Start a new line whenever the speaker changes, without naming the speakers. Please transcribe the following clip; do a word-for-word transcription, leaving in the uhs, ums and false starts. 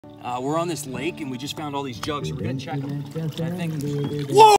Uh, we're on this lake and we just found all these jugs, so we're gonna check them. I think. Whoa!